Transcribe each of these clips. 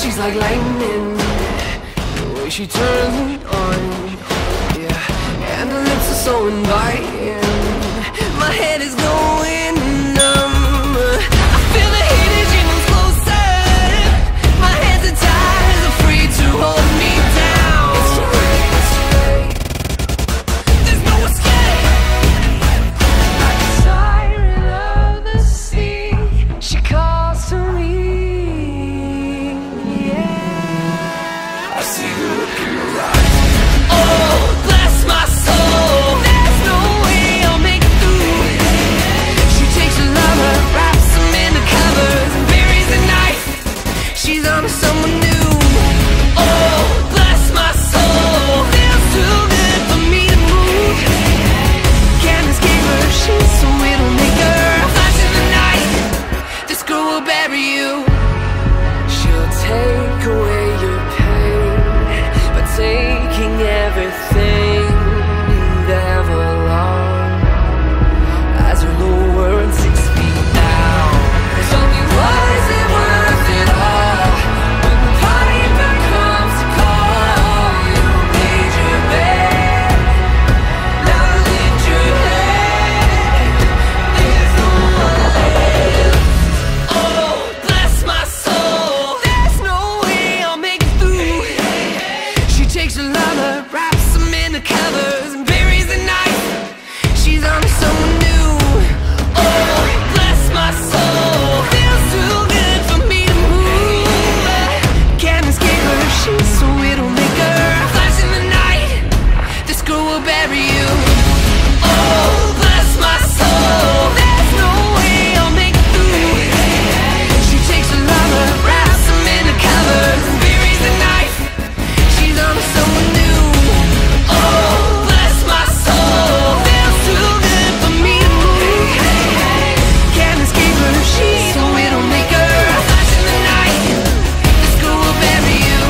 she's like lightning, the way she turns me on, yeah. And her lips are so inviting, my head is going numb. I feel the heat as she moves closer, my hands are tied, are free to hold me down. It's too late, there's no escape. Like the siren of the sea, she calls to me. I see the look in your eyes. Oh, bless my soul. There's no way I'll make it through. She takes a lover, wraps him in the covers, and buries the knife. She's on to someone new. Oh, bless my soul. Feels too good for me to move. Can't escape her, she's so it'll make her. A flash in the night, this girl will bury you. She'll take away your pain, but taking everything you've ever longed as you lower and 6 feet down. Tell me, was it worth it all? When the piper comes to call, you made your bed, now lift your head. There's no one left. Oh, bless my soul. There's no way I'll make it through. She takes a lover, wraps him in the covers, and buries the knife. She's on to someone new. Oh, bless my soul. Feels too good for me to move. Can't escape her, she's so it'll make her. A flash in the night, this girl will bury you. Oh, bless my soul. There's no way I'll make it through. She takes a lover, wraps him in the covers, and buries the knife. She's on to someone new. Oh, bless my soul. Feels too good for me to move. Can't escape her, she's so it'll make her. A flash in the night, this girl will bury you.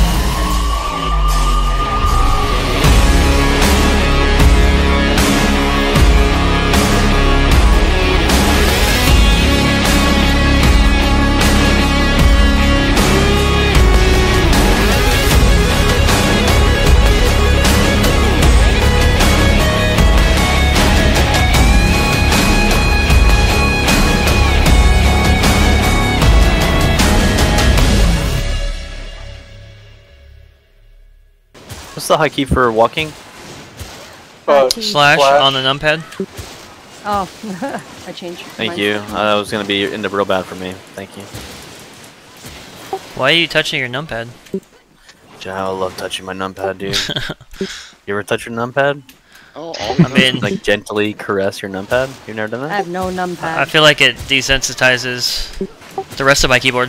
What's the high key for walking? Slash on the numpad. Oh, I changed. Thank mine. you. That was gonna be in the real bad for me. Thank you. Why are you touching your numpad? I love touching my numpad, dude. You ever touch your numpad? Oh, I mean, Like gently caress your numpad? You've never done I that? have no numpad. I feel like it desensitizes the rest of my keyboard.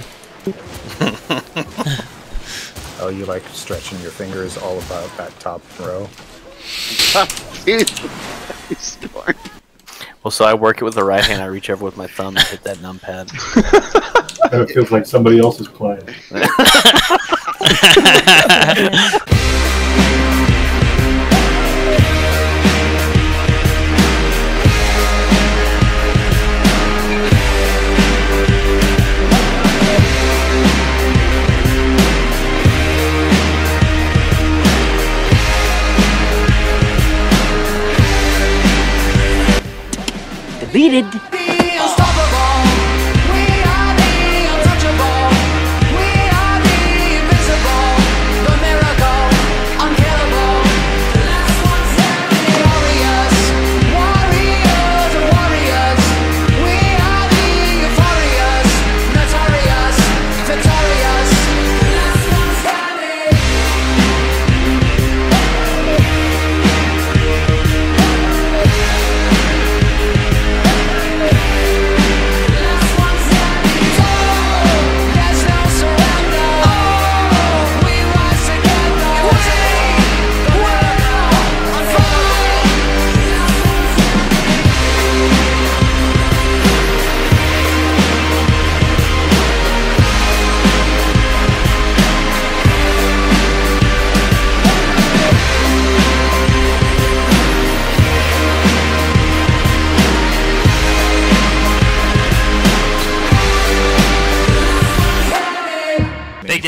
Oh, you like stretching your fingers all about that top row? Well, so I work it with the right hand. I reach over with my thumb and hit that numpad. It feels like somebody else is playing. Deleted.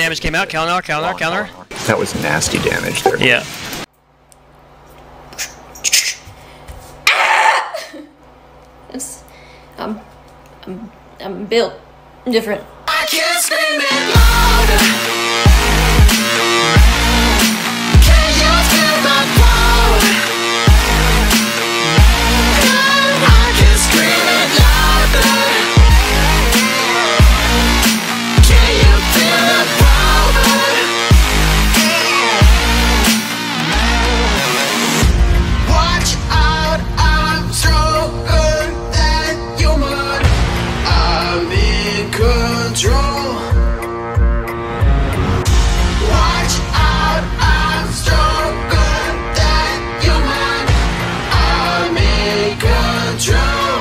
damage came out. Counter, counter, counter. That was nasty damage there. Yeah. It's, I'm built different. I can't scream it louder. Can you feel my power? I can scream it louder. Can you feel the power? Watch out, I'm stronger than human. I'm in control. Watch out, I'm stronger than human. I'm in control.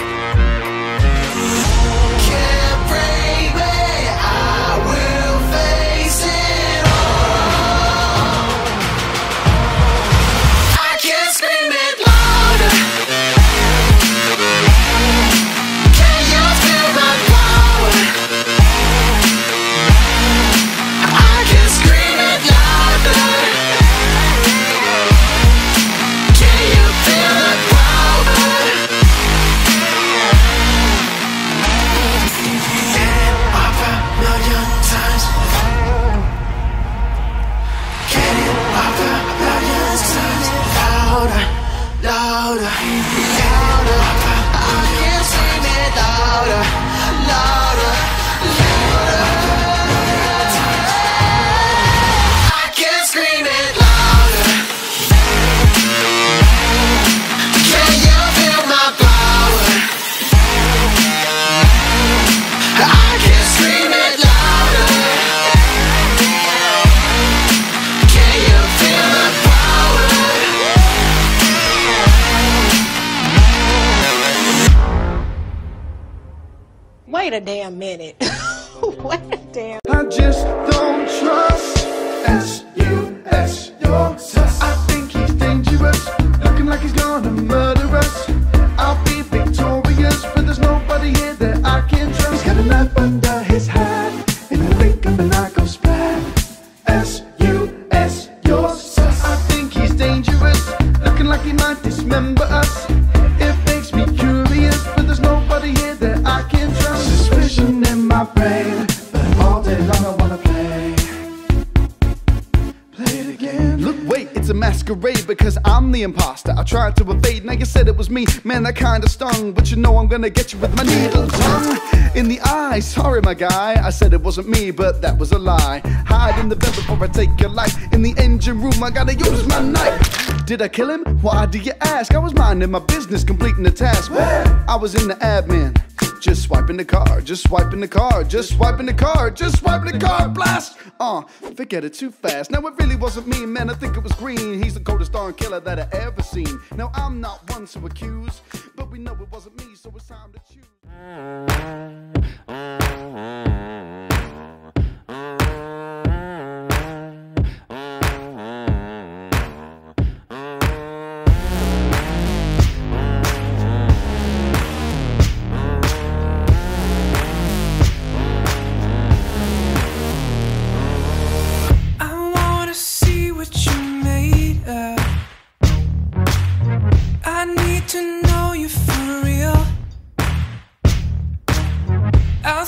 Can't break me, I will face it all. I can't scream it louder. Can you feel my power? I can scream it louder. Can you feel the power? Can it pop a million times? Can it pop a million times? Louder, louder, louder. I can scream it louder, louder, louder. I can scream it louder. Can you feel my power? I can scream it louder. Can you feel the power? Wait a damn minute. Wait a damn. I just don't trust S.U.S. your sus. I think he's dangerous, looking like he's gonna murder us. I'll be victorious, but there's nobody here that I can trust. He's got a knife under his hat, in the blink of an eye goes bad. S.U.S. your sus. I think he's dangerous, looking like he might dismember us. It makes me curious, but there's nobody here that I can trust. Suspicion in my brain, but all day long I wanna play. Play it again. Look, wait, it's a masquerade because I'm the imposter. I tried to evade, now you said it was me. Man, that kinda stung, but you know I'm gonna get you with my needle tongue in the eye. Sorry, my guy, I said it wasn't me, but that was a lie. Hide in the vent before I take your life. In the engine room, I gotta use my knife. Did I kill him? Why do you ask? I was minding my business, completing the task. I was in the admin, just swiping the card, just swiping the card, just swiping the card, just swiping the card. Blast! Forget it too fast. Now it really wasn't me, man. I think it was Green. He's the coldest darn killer that I ever seen. Now I'm not one to accuse, but we know it wasn't me, so it's time to choose. I wanna see what you made of. I need to know you for real. I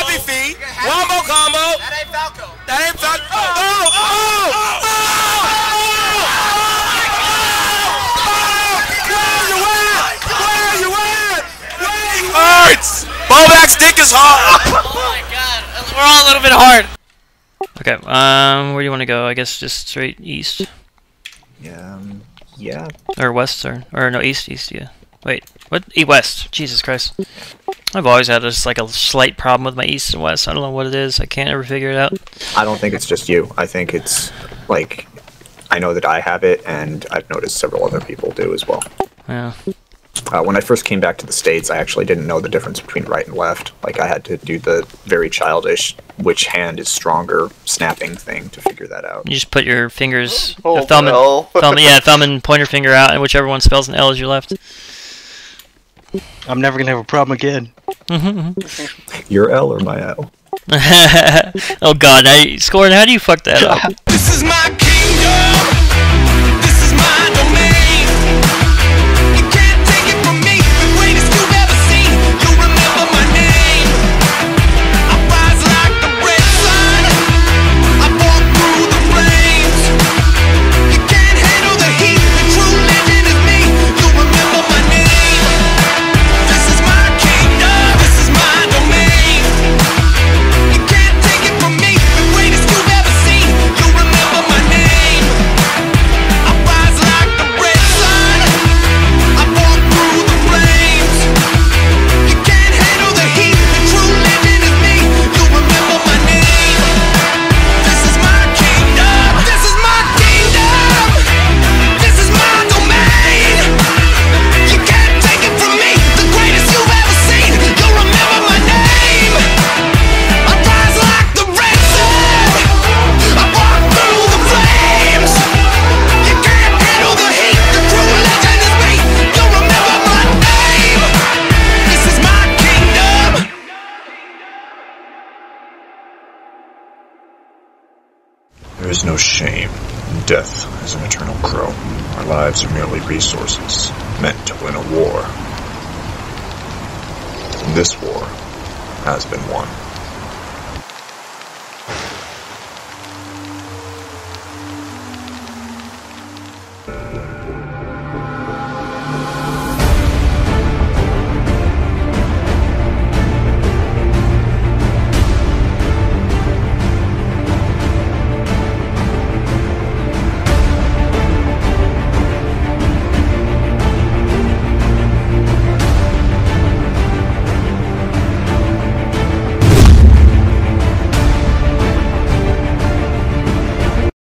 heavy feet. Wombo combo. That ain't Falco. That ain't Falco. Hurts! Bobak's dick is hard! Oh my god, we're all a little bit hard. Okay, where do you want to go? I guess just straight east. Yeah. Or west, or no, east, yeah. Wait, what? West. Jesus Christ. I've always had just like a slight problem with my east and west. I don't know what it is. I can't ever figure it out. I don't think it's just you. I think it's, like, I know that I have it, and I've noticed several other people do as well. Yeah. When I first came back to the States, I actually didn't know the difference between right and left. Like, I had to do the very childish which hand is stronger snapping thing to figure that out. You just put your fingers, Oh, thumb L. thumb and pointer finger out, and whichever one spells an L is your left. I'm never gonna have a problem again. Your L or my L? Oh god, Scorin, how do you fuck that up? This is my kingdom. This is my domain. You can't take it from me. The greatest you've ever seen. You'll remember my name. I rise like the red sun. I walk through the flames. You can't handle the heat. The true legend is me. You'll remember my name. This is my kingdom. This is my domain. You can't take it from me. The greatest you've ever seen. You'll remember my name. I rise like the red sun. I walk through the flames. You can't handle the heat. The true legend is me. You'll remember my name. This is my kingdom. This is my kingdom. This is my domain. You can't take it from me. The greatest you've ever seen. You'll remember my name. I rise like the red sun. I walk through the flames. You can't handle the heat. The true legend is me. You'll remember my name. This is my kingdom. There is no shame in death as an eternal crow. Our lives are merely resources, meant to win a war. And this war has been won.